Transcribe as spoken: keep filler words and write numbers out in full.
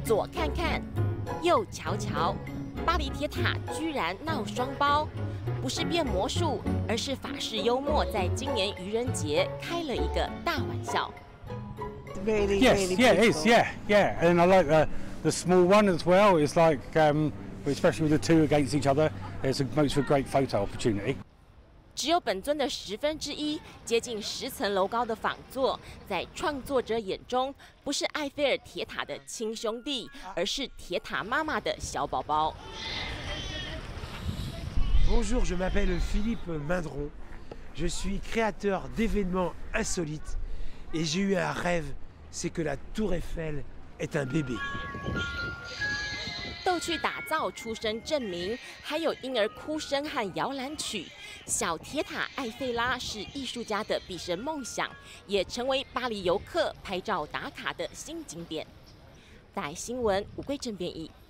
左看看，右瞧瞧，巴黎铁塔居然闹双胞，不是变魔术，而是法式幽默在今年愚人节开了一个大玩笑。 Really, yes, really yeah, it beautiful. is, yeah, yeah, and I like the the small one as well. It's like, um, especially with the two against each other, it's a makes for a great photo opportunity. 只有本尊的十分之一，接近十层楼高的仿作，在创作者眼中，不是埃菲尔铁塔的亲兄弟，而是铁塔妈妈的小宝宝。 Bonjour, je m'appelle Philippe Mindron. Je suis créateur d'événements insolites et j'ai eu un rêve, c'est que la Tour Eiffel est un bébé. 逗趣打造出生证明，还有婴儿哭声和摇篮曲。小铁塔埃菲拉是艺术家的毕生梦想，也成为巴黎游客拍照打卡的新景点。大新闻吴桂正编译。